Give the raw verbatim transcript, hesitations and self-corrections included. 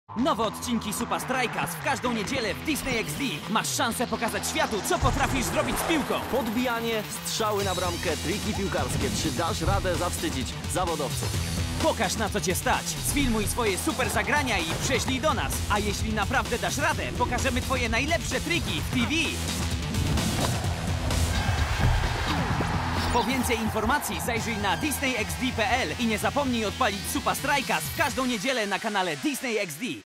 Nowe odcinki Supa Strajkas w każdą niedzielę w Disney X D. Masz szansę pokazać światu, co potrafisz zrobić z piłką. Podbijanie, strzały na bramkę, triki piłkarskie. Czy dasz radę zawstydzić zawodowców? Pokaż, na co cię stać. Sfilmuj swoje super zagrania i prześlij do nas. A jeśli naprawdę dasz radę, pokażemy twoje najlepsze triki w T V. Po więcej informacji zajrzyj na disney x d kropka p l i nie zapomnij odpalić Supa Strajkas w każdą niedzielę na kanale Disney X D.